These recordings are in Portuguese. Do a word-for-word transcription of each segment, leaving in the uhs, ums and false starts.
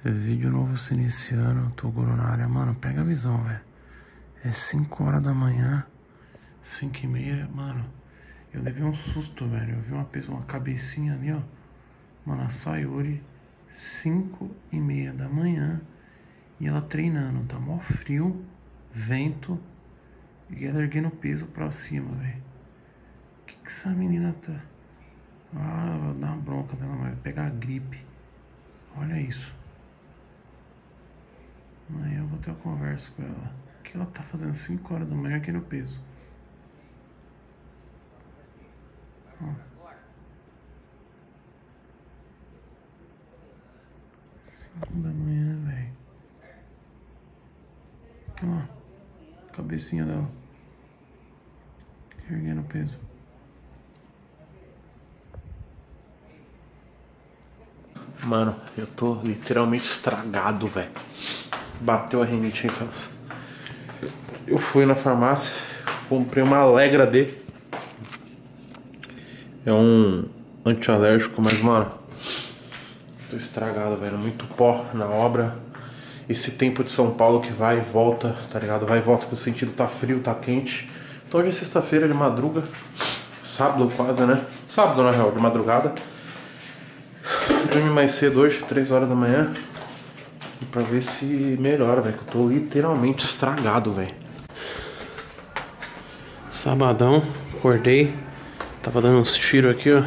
Vídeo novo se iniciando, Toguro na área. Mano, pega a visão, velho. É cinco horas da manhã, cinco e meia, mano. Eu levei um susto, velho. Eu vi uma pessoa, uma cabecinha ali, ó. Mano, a Sayuri, cinco e meia da manhã. E ela treinando, tá mó frio, vento. E ela erguendo peso pra cima, velho. Que que essa menina tá... Ah, vou dar uma bronca dela, vai pegar a gripe. Olha isso. Amanhã eu vou ter uma conversa com ela. O que ela tá fazendo cinco horas da manhã aqui no peso? Ó. cinco da manhã, velho. Aqui, ó. Cabecinha dela. Erguendo peso. Mano, eu tô literalmente estragado, velho. Bateu a rinite aí, faz. Eu fui na farmácia, comprei uma Allegra D. É um antialérgico, mas, mano, tô estragado, velho. Muito pó na obra. Esse tempo de São Paulo que vai e volta, tá ligado? Vai e volta, que o sentido tá frio, tá quente. Então hoje é sexta-feira de madruga. Sábado quase, né? Sábado, na real, de madrugada. Dormi mais cedo hoje, três horas da manhã. Pra ver se melhora, velho. Que eu tô literalmente estragado, velho. Sabadão, acordei. Tava dando uns tiros aqui, ó.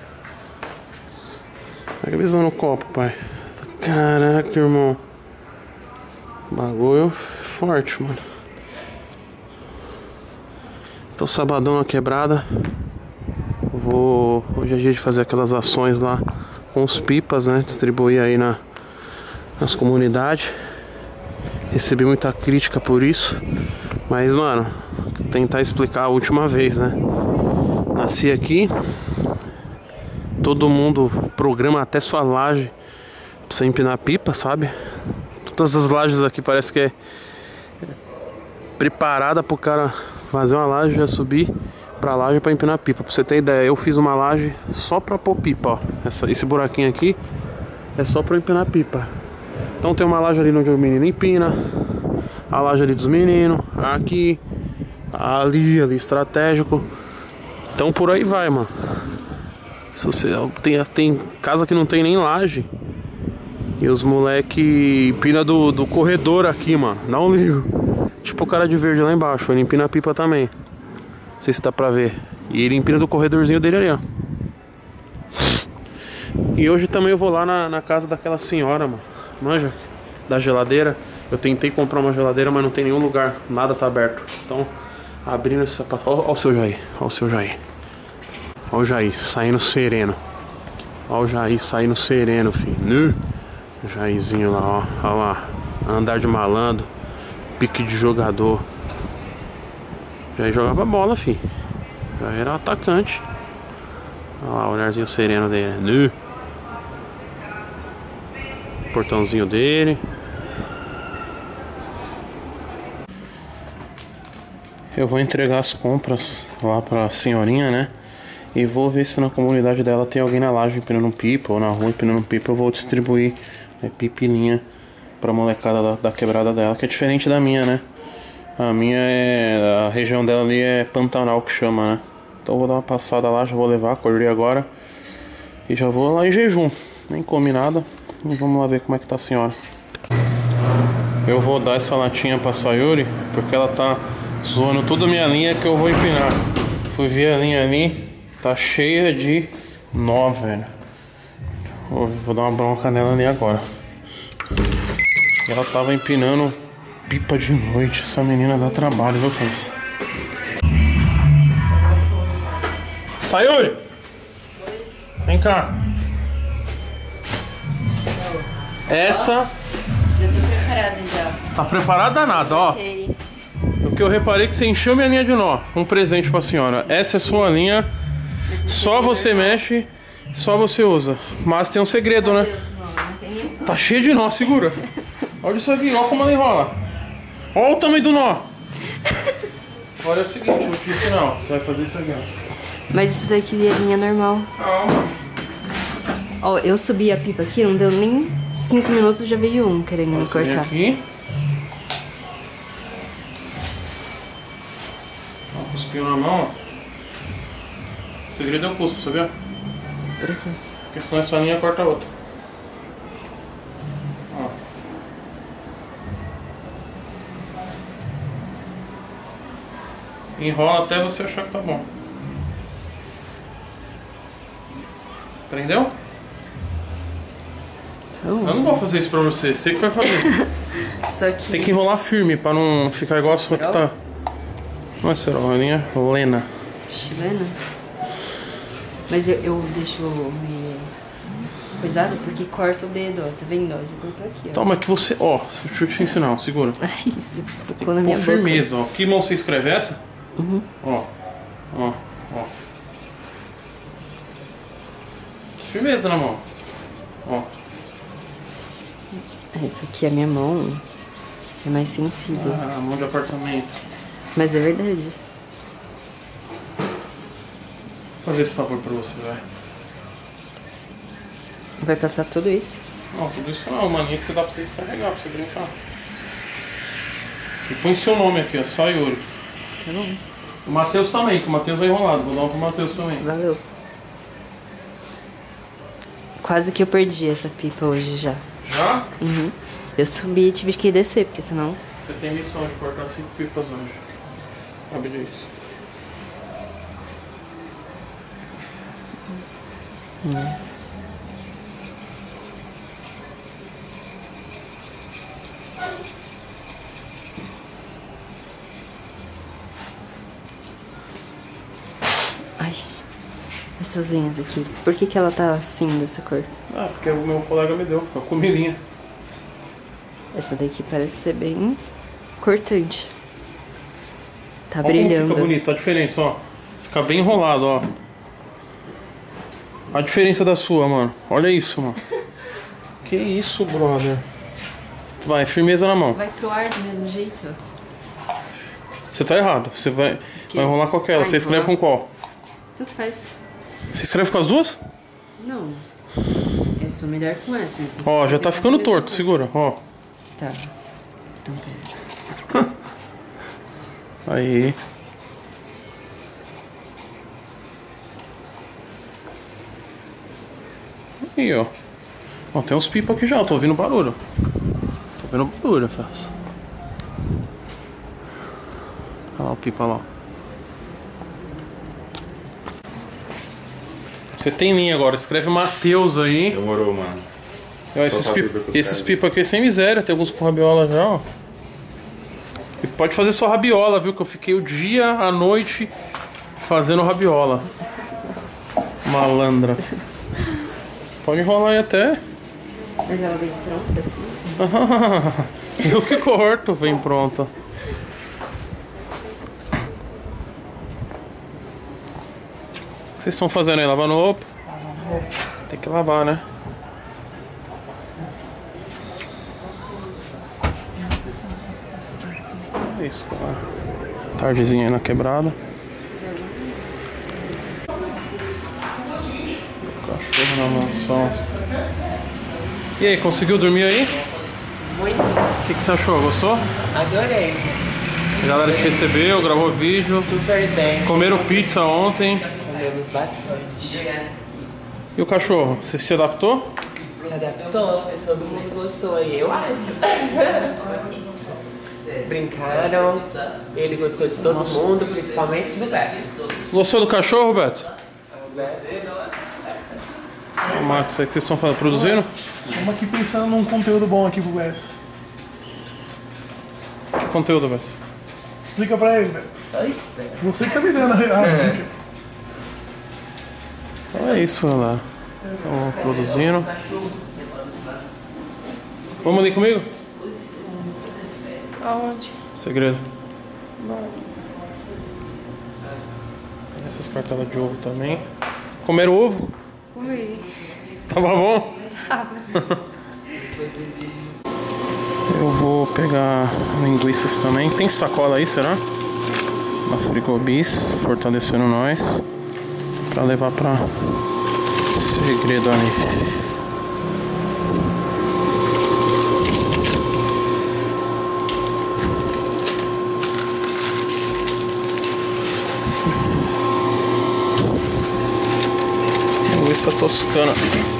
Pega a visão no copo, pai. Caraca, irmão. Bagulho forte, mano. Então, sabadão na quebrada. Vou... Hoje é dia de fazer aquelas ações lá com os pipas, né? Distribuir aí na, nas comunidades. Recebi muita crítica por isso. Mas, mano, tentar explicar a última vez, né? Nasci aqui. Todo mundo programa até sua laje pra você empinar pipa, sabe? Todas as lajes aqui parece que é preparada pro cara fazer uma laje e já subir pra laje pra empinar pipa. Pra você ter ideia, eu fiz uma laje só pra pôr pipa, ó. Essa, esse buraquinho aqui é só pra empinar pipa. Então tem uma laje ali onde o menino empina, a laje ali dos meninos, aqui, ali, ali estratégico. Então por aí vai, mano. Se você tem, tem casa que não tem nem laje e os moleque empina do, do corredor aqui, mano. Dá um ligo. Tipo o cara de verde lá embaixo, ele empina a pipa também. Não sei se dá pra ver. E ele empina do corredorzinho dele ali, ó. E hoje também eu vou lá na, na casa daquela senhora, mano. Manja? Da geladeira. Eu tentei comprar uma geladeira, mas não tem nenhum lugar. Nada tá aberto. Então, abrindo esse sapato. Ó, ó o seu Jair. Ó o seu Jair. Ó o Jair saindo sereno. Ó o Jair saindo sereno, filho. O Jairzinho lá, ó. Ó lá. Andar de malandro. Pique de jogador. Já jogava bola, fi. Já era atacante. Olha lá, o olharzinho sereno dele. Portãozinho dele. Eu vou entregar as compras lá pra senhorinha, né? E vou ver se na comunidade dela tem alguém na laje empinando pipa, ou na rua empinando pipa. Eu vou distribuir, né, pipilinha pra molecada da, da quebrada dela, que é diferente da minha, né? A minha é... A região dela ali é Pantanal que chama, né? Então eu vou dar uma passada lá, já vou levar, acordei agora. E já vou lá em jejum. Nem comi nada. E vamos lá ver como é que tá a senhora. Eu vou dar essa latinha pra Sayuri, porque ela tá zoando toda a minha linha que eu vou empinar. Fui ver a linha ali, tá cheia de nó, velho. Vou, vou dar uma bronca nela ali agora. Ela tava empinando pipa de noite. Essa menina dá trabalho, viu, Fez? Sayuri! Vem cá. Essa... Já tô preparada já. Tá preparada nada, ó. Sei. O que eu reparei é que você encheu minha linha de nó. Um presente pra senhora. Essa é sua linha. Só você mexe, só você usa. Mas tem um segredo, né? Tá cheio de nó, segura. Olha isso aqui, ó como ela enrola. Olha o tamanho do nó. Olha, é o seguinte, eu vou te ensinar, você vai fazer isso aqui, ó. Mas isso daqui é linha normal. Calma. Ó, eu subi a pipa aqui, não deu nem cinco minutos já veio um querendo me Você vem cortar. aqui. Ó, cuspiu na mão, ó. O segredo é o cuspo, sabia? Por quê? Porque senão essa linha corta a outra. Ó. Enrola até você achar que tá bom. Aprendeu? Então, Eu não vou fazer isso pra você, você que vai fazer. só que... Tem que enrolar firme pra não ficar igual a sua que tá. Não é cerol, é linha lena. Chilena? Mas eu, eu deixo meio coisado porque corta o dedo, ó. Tá vendo? Ó, já cortou aqui, ó. Toma que você. Ó, deixa eu te ensinar, segura. Ai, isso ficou Tem na que minha pôr boca. firmeza, ó. Que mão você escreve essa? Uhum. Ó, ó, ó. Firmeza na mão. Ó. Essa aqui é a minha mão. É mais sensível. Ah, mão de apartamento. Mas é verdade. Vou fazer esse favor pra você, vai. Vai passar tudo isso? Não, tudo isso não é uma mania que você dá pra você escarregar, pra você brincar. E põe seu nome aqui, ó, só Yuri. Tá bom. O Matheus também, que o Matheus é enrolado. Vou dar um pro Matheus também. Valeu. Quase que eu perdi essa pipa hoje já. Já? Uhum. Eu subi e tive que descer, porque senão... Você tem missão de cortar cinco pipas hoje. Sabe disso. Hum. Ai, essas linhas aqui. Por que que ela tá assim, dessa cor? Ah, porque o meu colega me deu. Eu comi linha. Essa daqui parece ser bem cortante. Tá Olha como brilhando. fica bonito, a diferença, ó. Fica bem enrolado, ó. A diferença da sua, mano. Olha isso, mano. Que isso, brother. Vai, firmeza na mão. Vai pro ar do mesmo jeito? Você tá errado. Você vai, Que? vai enrolar com aquela. Vai Você escreve enrolar? com qual? Tanto faz. Você escreve com as duas? Não. Eu sou melhor com essa. Mas se você Ó, já fazer, tá faz ficando a mesma torto. coisa. Segura, ó. Tá. Então pera. Aí. Aí, ó. Ó, tem uns pipa aqui já. Eu tô ouvindo barulho. Tô ouvindo barulho, faz. Olha lá o pipa lá. Você tem linha agora. Escreve Matheus aí. Demorou, mano. Ó, esses Só pipa, pra ver esses que eu pipa aqui é sem miséria. Tem alguns com rabiola já, ó. E pode fazer sua rabiola, viu? Que eu fiquei o dia, a noite fazendo rabiola. Malandra. Pode enrolar aí até. Mas ela vem pronta assim? Eu que corto, vem pronta. O que vocês estão fazendo aí? Lavando roupa? Tem que lavar, né? É isso, cara. Tardezinha aí na quebrada. Cachorro na mansão. E aí, conseguiu dormir aí? Muito. O que, que você achou? Gostou? Adorei. A galera te recebeu, gravou vídeo. Super bem. Comeram pizza ontem. Comemos bastante. E o cachorro? Você se adaptou? Se adaptou. Todo mundo gostou aí, eu acho. Brincaram. Ele gostou de todo mundo, principalmente do Beto. Gostou do cachorro, Beto? O Max, é que vocês estão falando, produzindo? Estamos aqui pensando num conteúdo bom aqui pro Beto. Que conteúdo, Beto? Explica pra ele, Beto. Eu espero. Você que tá me dando a a dica. Então é isso, olha lá. Estão produzindo. Vamos ali comigo? Aonde? Segredo. Tem essas cartelas de ovo também. Comeram ovo? Comi. Tava bom? Eu vou pegar linguiças também. Tem sacola aí, será? Uma Frigobis, fortalecendo nós. Pra levar pra Segredo ali. Toscana.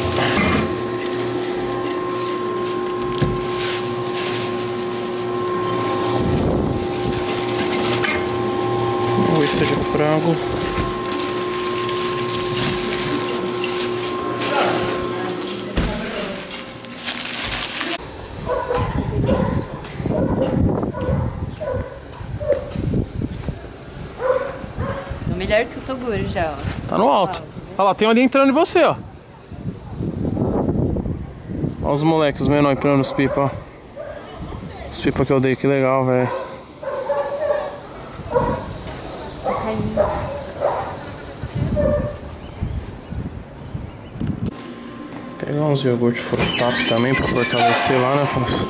Linguiça de frango. Tô melhor que o Toguro já, ó. Tá no alto. Olha lá, tem um ali entrando em você, ó. Olha os moleques, os menores empinando os pipa, ó. Os pipa que eu dei, que legal, velho. Tá caindo. Pegar uns iogurte frutado também pra fortalecer lá, né, Afonso?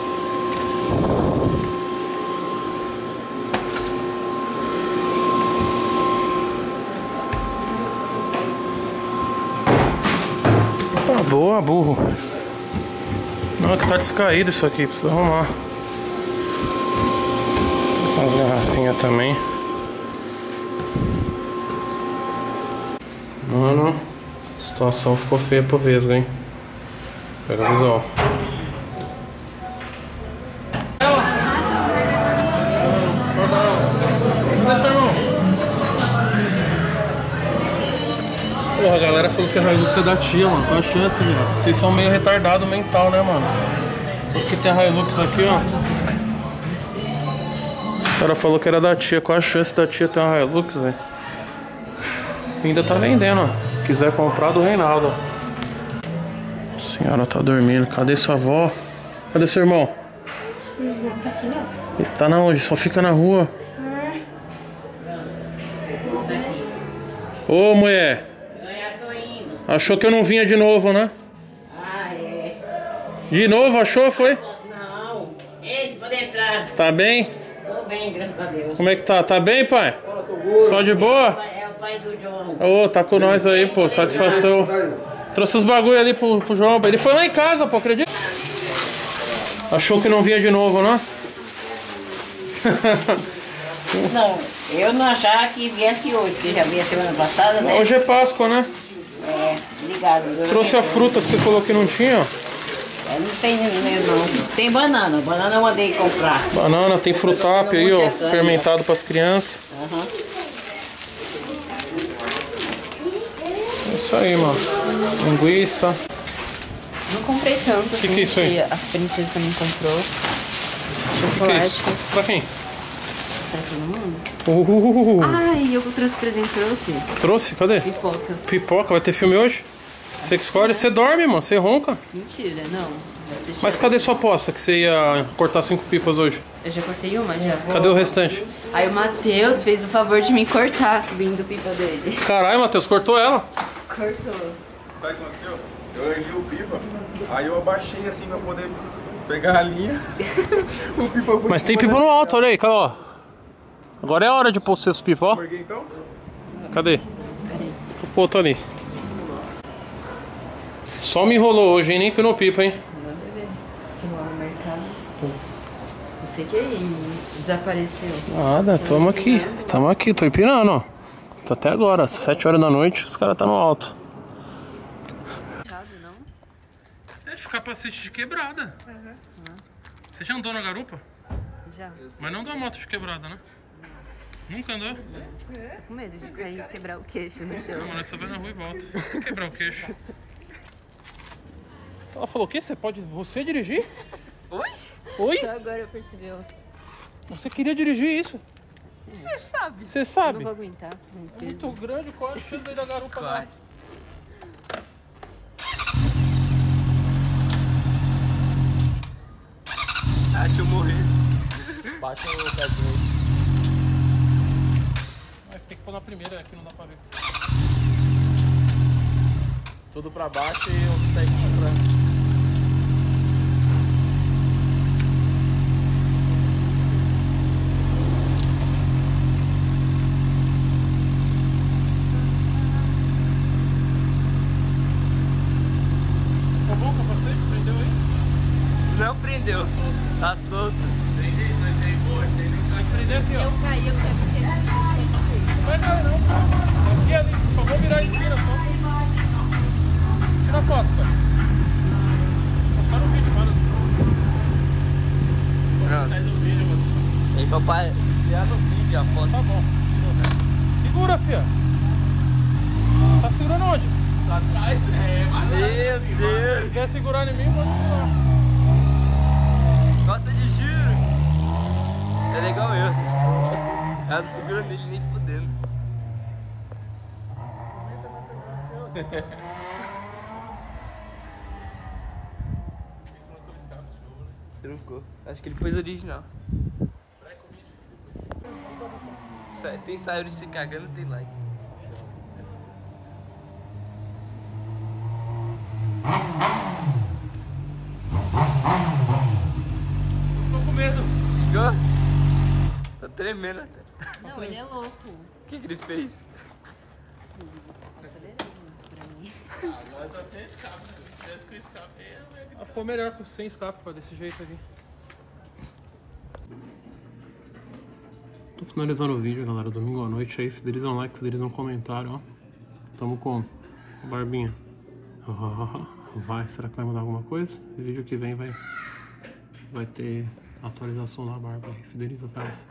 Ah, boa, burro. Não, é que tá descaído isso aqui, precisa arrumar. As garrafinhas também. Mano, a situação ficou feia pro Vesgo, hein? Pega a visão. Porra, a galera falou que a Hilux é da tia, mano. Qual a chance, viado? Vocês são meio retardado mental, né, mano? Só porque tem a Hilux aqui, ó. Os caras falaram que era da tia. Qual a chance da tia ter uma Hilux, velho? Ainda tá vendendo, ó. Se quiser comprar, do Reinaldo. A senhora tá dormindo. Cadê sua avó? Cadê seu irmão? O João tá aqui, não? Ele tá na onde? Só fica na rua. Ô, mulher. Eu já tô indo. Achou que eu não vinha de novo, né? Ah, é. De novo, achou, foi? Não. Ei, pode entrar. Tá bem? Tô bem, graças a Deus. Como é que tá? Tá bem, pai? Só de boa? É o pai do João. Ô, tá com nós aí, pô. Satisfação. Trouxe os bagulho ali pro, pro João. Ele foi lá em casa, pô, acredita? Achou que não vinha de novo, né? Não, eu não achava que viesse hoje, porque já veio a semana passada, né? Hoje é Páscoa, né? É, obrigado. Trouxe a fruta que você falou que não tinha, ó. É, não tem nenhum, não. Tem banana. Banana eu mandei comprar. Banana, tem frutap aí, ó. Fermentado pras crianças. Aham. É isso aí, mano. Linguiça. Não comprei tanto. Que que é isso aí? A princesa também comprou. O que, que é Chocolate. isso? Pra quem? Pra todo mundo. Uh, Ai, eu trouxe presente pra você. trouxe? Cadê? Pipocas. Pipoca, vai ter filme hoje? Você que escolhe, você dorme, mano, você ronca. Mentira, não. Vai assistir. Mas cadê sua aposta que você ia cortar cinco pipas hoje? Eu já cortei uma, já. Cadê o restante? Aí o Matheus fez o favor de me cortar subindo o pipa dele. Caralho, Matheus, cortou ela? Cortou. Sabe o que aconteceu? Eu ergui o pipa, aí eu abaixei assim pra poder pegar a linha. O pipa foi Mas tem pipa no alto, olha aí, cara, ó. Agora é a hora de pôr os seus pipa, ó. Peguei então? Cadê? O outro ali. Só me enrolou hoje, hein? Nem pinou pipa, hein? Nada a ver. Fui lá no mercado. Você que aí desapareceu. Nada, tamo aqui. Tamo aqui, tô empinando, ó. Tá até agora, sete horas da noite, os caras tá no alto. Não? É ficar capacete de quebrada. Você já andou na garupa? Já. Mas não dá moto de quebrada, né? Nunca andou? Tô com medo de cair e quebrar o queixo no chão. Não, mas só vai na rua e volta. Vou quebrar o queixo. Ela falou o quê? Você pode... Você dirigir? Oi? Oi? Só agora eu percebi. Você queria dirigir isso? Você sabe. Você Não sabe? vou aguentar. com É peso. muito grande, qual a chance daí da garupa dar? Ah, deixa eu morrer. Baixa o pezinho aí. Vai ter que pôr na primeira, aqui não dá pra ver. Tudo pra baixo e o pezinho pra... Tá bom o capacete? Prendeu aí? Não prendeu, tá solto. Prender isso, esse aí, pô, esse aí não pode prender aqui, ó. Eu caí, eu quebro o queixo. Não vai cair não, pô. Aqui ali, só vou virar a esquina só. Tira a foto, pai. Só no vídeo, mano. Você sai do vídeo, você. Aí, papai, tirar no vídeo a foto. Tá bom. Segura, fia. Tá segurando onde? Lá atrás, é, meu Deus. Se quiser segurar em mim, pode segurar. Rota de giro. É legal mesmo. Ela não segura nele nem fudendo. Você não ficou? Acho que ele pôs original. Tem Sayuri se cagando, tem like. Tô com medo. Ficou? Tá tremendo até. Não, ele é louco. O que, que ele fez? Acelerando pra mim. Agora tá sem escape. Se tivesse com escape, eu ia Ah, ficou melhor com sem escape, pô, desse jeito aqui. Tô finalizando o vídeo, galera. Domingo à noite aí. Fideliza um like, fideliza um comentário, ó. Tamo com barbinha. Vai, será que vai mudar alguma coisa? O vídeo que vem vai, vai ter atualização da barba aí. Fideliza, fellas.